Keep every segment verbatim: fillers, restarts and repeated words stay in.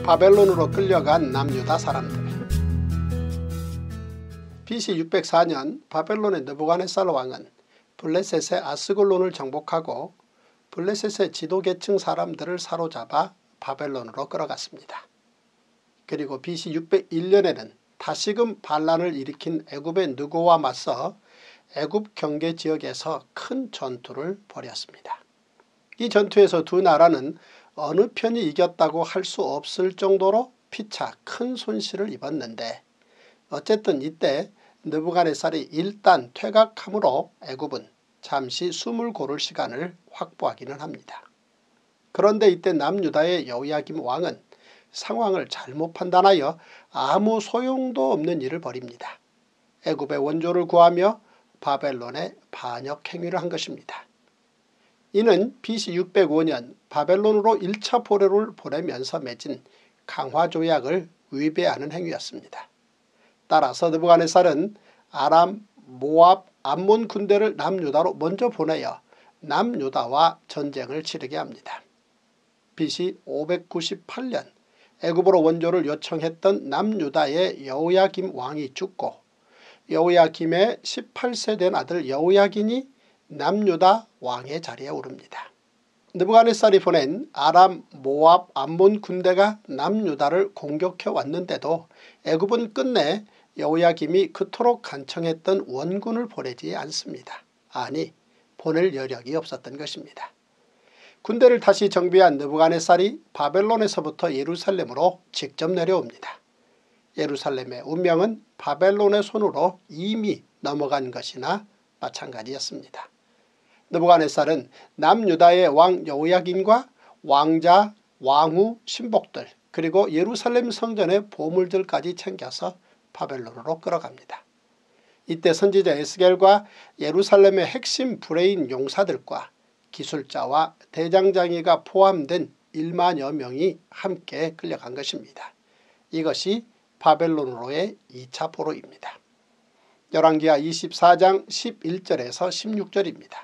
바벨론으로 끌려간 남유다 사람들. 비씨 육백사 년 바벨론의 느부갓네살 왕은 블레셋의 아스글론을 정복하고 블레셋의 지도계층 사람들을 사로잡아 바벨론으로 끌어갔습니다. 그리고 비씨 육백일 년에는 다시금 반란을 일으킨 애굽의 느고와 맞서 애굽 경계 지역에서 큰 전투를 벌였습니다. 이 전투에서 두 나라는 어느 편이 이겼다고 할 수 없을 정도로 피차 큰 손실을 입었는데 어쨌든 이때 느부갓네살이 일단 퇴각함으로 애굽은 잠시 숨을 고를 시간을 확보하기는 합니다. 그런데 이때 남유다의 여호야김 왕은 상황을 잘못 판단하여 아무 소용도 없는 일을 벌입니다. 애굽의 원조를 구하며 바벨론에 반역 행위를 한 것입니다. 이는 비씨 육백오 년 바벨론으로 일 차 포로를 보내면서 맺은 강화조약을 위배하는 행위였습니다. 따라서 느부갓네살은 아람, 모압, 암몬 군대를 남유다로 먼저 보내어 남유다와 전쟁을 치르게 합니다. 비씨 오백구십팔 년 애굽으로 원조를 요청했던 남유다의 여호야김 왕이 죽고 여호야김의 십팔 세 된 아들 여호야긴이 남유다 왕의 자리에 오릅니다. 느부갓네살이 보낸 아람, 모압, 암몬 군대가 남유다를 공격해 왔는데도 애굽은 끝내 여호야김이 그토록 간청했던 원군을 보내지 않습니다. 아니, 보낼 여력이 없었던 것입니다. 군대를 다시 정비한 느부갓네살이 바벨론에서부터 예루살렘으로 직접 내려옵니다. 예루살렘의 운명은 바벨론의 손으로 이미 넘어간 것이나 마찬가지였습니다. 느부갓네살은 남유다의 왕 여호야긴과 왕자, 왕후, 신복들 그리고 예루살렘 성전의 보물들까지 챙겨서 바벨론으로 끌어갑니다. 이때 선지자 에스겔과 예루살렘의 핵심 브레인 용사들과 기술자와 대장장이가 포함된 일만여 명이 함께 끌려간 것입니다. 이것이 바벨론으로의 이 차 포로입니다. 열왕기하 이십사 장 십일 절에서 십육 절입니다.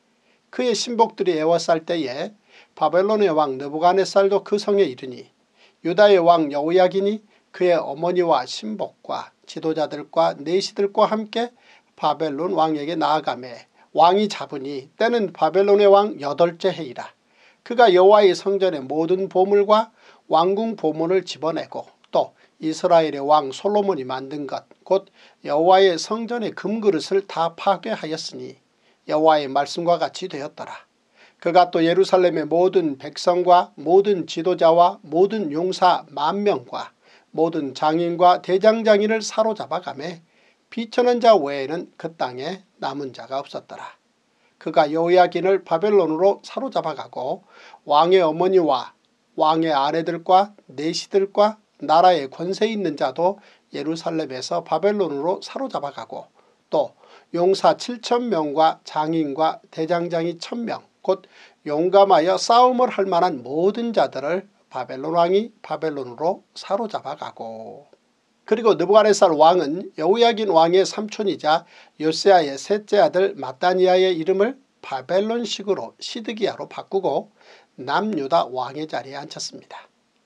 그의 신복들이 애워쌀 때에 바벨론의 왕 느부갓네살도 그 성에 이르니 유다의 왕 여호야긴이 그의 어머니와 신복과 지도자들과 내시들과 함께 바벨론 왕에게 나아가매 왕이 잡으니 때는 바벨론의 왕 여덟째 해이라. 그가 여호와의 성전의 모든 보물과 왕궁 보물을 집어내고 또 이스라엘의 왕 솔로몬이 만든 것 곧 여호와의 성전의 금그릇을 다 파괴하였으니 여호와의 말씀과 같이 되었더라. 그가 또 예루살렘의 모든 백성과 모든 지도자와 모든 용사 만 명과 모든 장인과 대장장인을 사로잡아가매 비천한 자 외에는 그 땅에 남은 자가 없었더라. 그가 여호야긴을 바벨론으로 사로잡아가고 왕의 어머니와 왕의 아내들과 내시들과 나라의 권세 있는 자도 예루살렘에서 바벨론으로 사로잡아가고 또 용사 칠천 명과 장인과 대장장이 천 명 곧 용감하여 싸움을 할 만한 모든 자들을 바벨론 왕이 바벨론으로 사로잡아가고 그리고 느부갓네살 왕은 여호야긴 왕의 삼촌이자 요세아의 셋째 아들 마따니아의 이름을 바벨론식으로 시드기야로 바꾸고 남유다 왕의 자리에 앉혔습니다.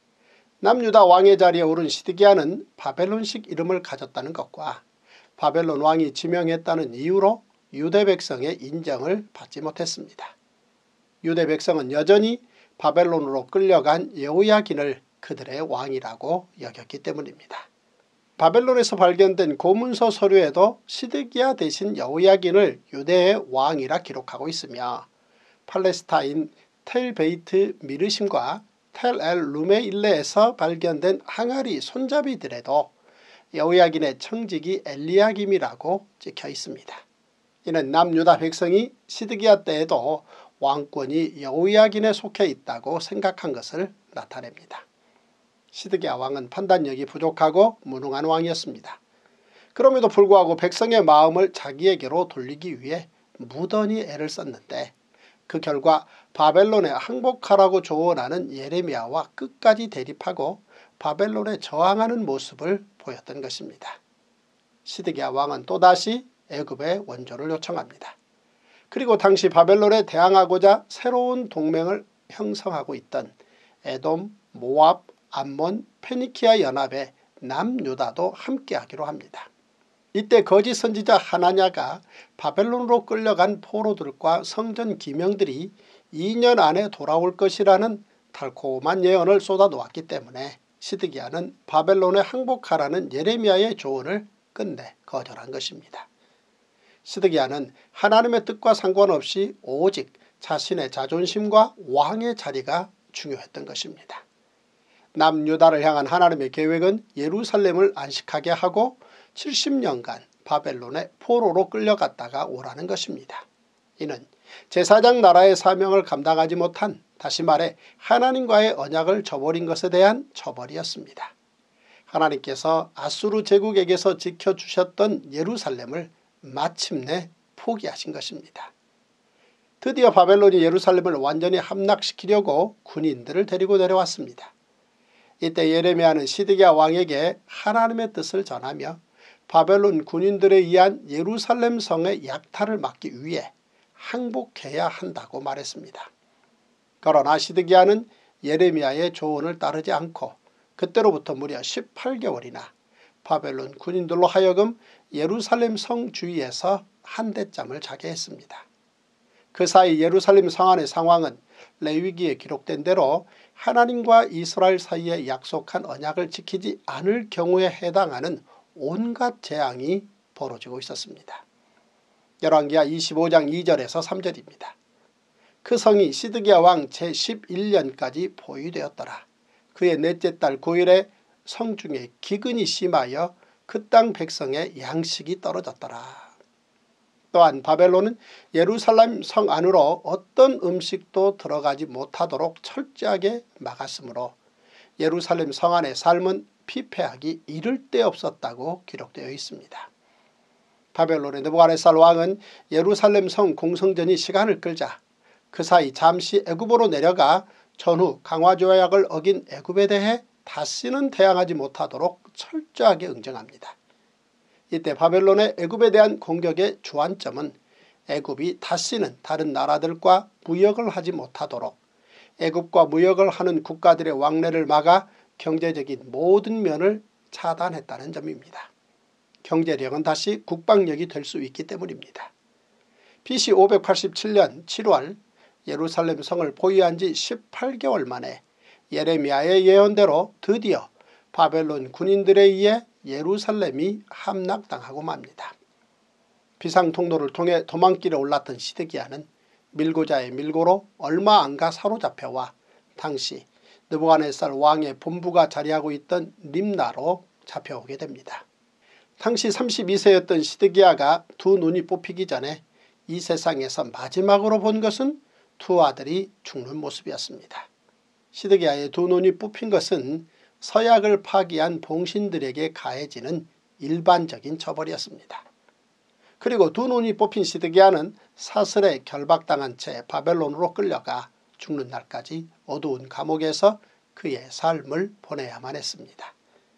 남유다 왕의 자리에 오른 시드기야는 바벨론식 이름을 가졌다는 것과 바벨론 왕이 지명했다는 이유로 유대 백성의 인정을 받지 못했습니다. 유대 백성은 여전히 바벨론으로 끌려간 여호야긴을 그들의 왕이라고 여겼기 때문입니다. 바벨론에서 발견된 고문서 서류에도 시드기야 대신 여호야긴을 유대의 왕이라 기록하고 있으며 팔레스타인 텔베이트 미르심과 텔-엘-루메일레에서 발견된 항아리 손잡이들에도 여호야긴의 청직이 엘리야김이라고 찍혀 있습니다. 이는 남유다 백성이 시드기야 때에도 왕권이 여호야긴에 속해 있다고 생각한 것을 나타냅니다. 시드기야 왕은 판단력이 부족하고 무능한 왕이었습니다. 그럼에도 불구하고 백성의 마음을 자기에게로 돌리기 위해 무던히 애를 썼는데 그 결과 바벨론에 항복하라고 조언하는 예레미야와 끝까지 대립하고 바벨론에 저항하는 모습을 보였던 것입니다. 시드기야 왕은 또다시 애굽의 원조를 요청합니다. 그리고 당시 바벨론에 대항하고자 새로운 동맹을 형성하고 있던 에돔, 모압, 암몬 페니키아 연합의 남유다도 함께하기로 합니다. 이때 거짓 선지자 하나냐가 바벨론으로 끌려간 포로들과 성전 기명들이 이 년 안에 돌아올 것이라는 달콤한 예언을 쏟아놓았기 때문에 시드기야는 바벨론에 항복하라는 예레미야의 조언을 끝내 거절한 것입니다. 시드기야는 하나님의 뜻과 상관없이 오직 자신의 자존심과 왕의 자리가 중요했던 것입니다. 남유다를 향한 하나님의 계획은 예루살렘을 안식하게 하고 칠십 년간 바벨론의 포로로 끌려갔다가 오라는 것입니다. 이는 제사장 나라의 사명을 감당하지 못한, 다시 말해 하나님과의 언약을 저버린 것에 대한 처벌이었습니다. 하나님께서 아수르 제국에게서 지켜주셨던 예루살렘을 마침내 포기하신 것입니다. 드디어 바벨론이 예루살렘을 완전히 함락시키려고 군인들을 데리고 내려왔습니다. 이때 예레미야는 시드기야 왕에게 하나님의 뜻을 전하며 바벨론 군인들에 의한 예루살렘 성의 약탈을 막기 위해 항복해야 한다고 말했습니다. 그러나 시드기야는 예레미야의 조언을 따르지 않고 그때로부터 무려 십팔 개월이나 바벨론 군인들로 하여금 예루살렘 성 주위에서 한대잠을 자게 했습니다. 그 사이 예루살렘 성 안의 상황은 레위기에 기록된 대로 하나님과 이스라엘 사이에 약속한 언약을 지키지 않을 경우에 해당하는 온갖 재앙이 벌어지고 있었습니다. 열왕기하 이십오 장 이 절에서 삼 절입니다. 그 성이 시드기야 왕 제십일 년까지 포위되었더라. 그의 넷째 달 구 일에 성중에 기근이 심하여 그 땅 백성의 양식이 떨어졌더라. 또한 바벨론은 예루살렘 성 안으로 어떤 음식도 들어가지 못하도록 철저하게 막았으므로 예루살렘 성 안의 삶은 피폐하기 이를 데 없었다고 기록되어 있습니다. 바벨론의 느부갓네살 왕은 예루살렘 성 공성전이 시간을 끌자 그 사이 잠시 애굽으로 내려가 전후 강화조약을 어긴 애굽에 대해 다시는 대항하지 못하도록 철저하게 응징합니다. 이때 바벨론의 애굽에 대한 공격의 주안점은 애굽이 다시는 다른 나라들과 무역을 하지 못하도록 애굽과 무역을 하는 국가들의 왕래를 막아 경제적인 모든 면을 차단했다는 점입니다. 경제력은 다시 국방력이 될 수 있기 때문입니다. 비씨 오백팔십칠 년 칠월 예루살렘 성을 포위한 지 십팔 개월 만에 예레미야의 예언대로 드디어 바벨론 군인들에 의해 예루살렘이 함락당하고 맙니다. 비상통로를 통해 도망길에 올랐던 시드기야는 밀고자의 밀고로 얼마 안가 사로잡혀와 당시 느부갓네살 왕의 본부가 자리하고 있던 림나로 잡혀오게 됩니다. 당시 삼십이 세였던 시드기야가 두 눈이 뽑히기 전에 이 세상에서 마지막으로 본 것은 두 아들이 죽는 모습이었습니다. 시드기야의 두 눈이 뽑힌 것은 서약을 파기한 봉신들에게 가해지는 일반적인 처벌이었습니다. 그리고 두 눈이 뽑힌 시드기야는 사슬에 결박당한 채 바벨론으로 끌려가 죽는 날까지 어두운 감옥에서 그의 삶을 보내야만 했습니다.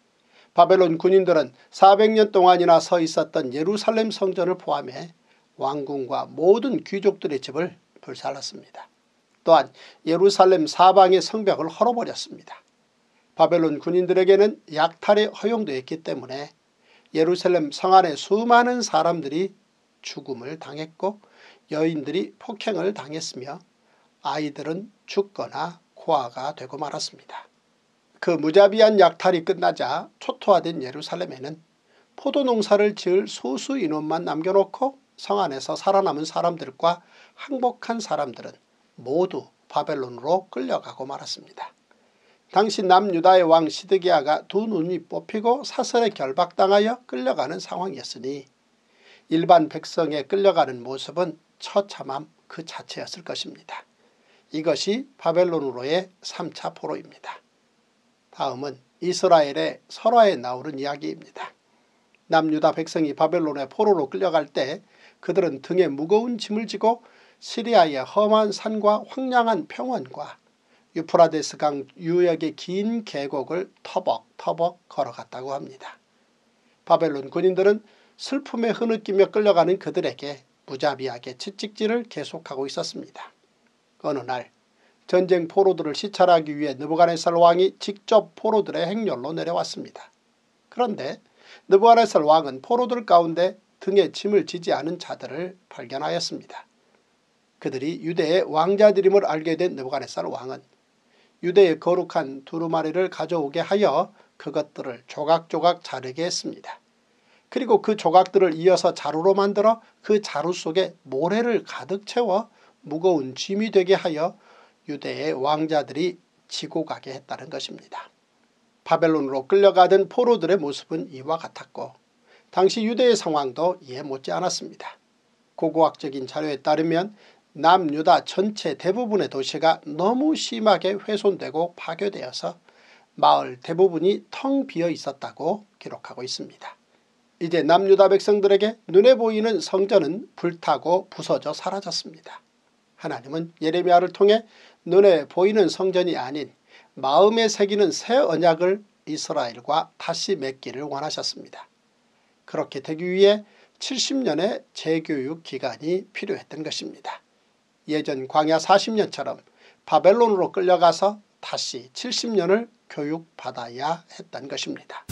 바벨론 군인들은 사백 년 동안이나 서 있었던 예루살렘 성전을 포함해 왕궁과 모든 귀족들의 집을 불살랐습니다. 또한 예루살렘 사방의 성벽을 헐어버렸습니다. 바벨론 군인들에게는 약탈이 허용되었기 때문에 예루살렘 성 안에 수많은 사람들이 죽음을 당했고 여인들이 폭행을 당했으며 아이들은 죽거나 고아가 되고 말았습니다. 그 무자비한 약탈이 끝나자 초토화된 예루살렘에는 포도농사를 지을 소수 인원만 남겨놓고 성 안에서 살아남은 사람들과 항복한 사람들은 모두 바벨론으로 끌려가고 말았습니다. 당시 남유다의 왕 시드기야가 두 눈이 뽑히고 사슬에 결박당하여 끌려가는 상황이었으니 일반 백성의 끌려가는 모습은 처참함 그 자체였을 것입니다. 이것이 바벨론으로의 삼 차 포로입니다. 다음은 이스라엘의 설화에 나오는 이야기입니다. 남유다 백성이 바벨론의 포로로 끌려갈 때 그들은 등에 무거운 짐을 지고 시리아의 험한 산과 황량한 평원과 유프라데스 강 유역의 긴 계곡을 터벅터벅 걸어갔다고 합니다. 바벨론 군인들은 슬픔에 흐느끼며 끌려가는 그들에게 무자비하게 채찍질을 계속하고 있었습니다. 어느 날 전쟁 포로들을 시찰하기 위해 느부갓네살 왕이 직접 포로들의 행렬로 내려왔습니다. 그런데 느부갓네살 왕은 포로들 가운데 등에 짐을 지지 않은 자들을 발견하였습니다. 그들이 유대의 왕자들임을 알게 된 느부갓네살 왕은 유대의 거룩한 두루마리를 가져오게 하여 그것들을 조각조각 자르게 했습니다. 그리고 그 조각들을 이어서 자루로 만들어 그 자루 속에 모래를 가득 채워 무거운 짐이 되게 하여 유대의 왕자들이 지고 가게 했다는 것입니다. 바벨론으로 끌려가던 포로들의 모습은 이와 같았고 당시 유대의 상황도 이해 못지 않았습니다. 고고학적인 자료에 따르면 남유다 전체 대부분의 도시가 너무 심하게 훼손되고 파괴되어서 마을 대부분이 텅 비어 있었다고 기록하고 있습니다. 이제 남유다 백성들에게 눈에 보이는 성전은 불타고 부서져 사라졌습니다. 하나님은 예레미야를 통해 눈에 보이는 성전이 아닌 마음에 새기는 새 언약을 이스라엘과 다시 맺기를 원하셨습니다. 그렇게 되기 위해 칠십 년의 재교육 기간이 필요했던 것입니다. 예전 광야 사십 년처럼 바벨론으로 끌려가서 다시 칠십 년을 교육받아야 했던 것입니다.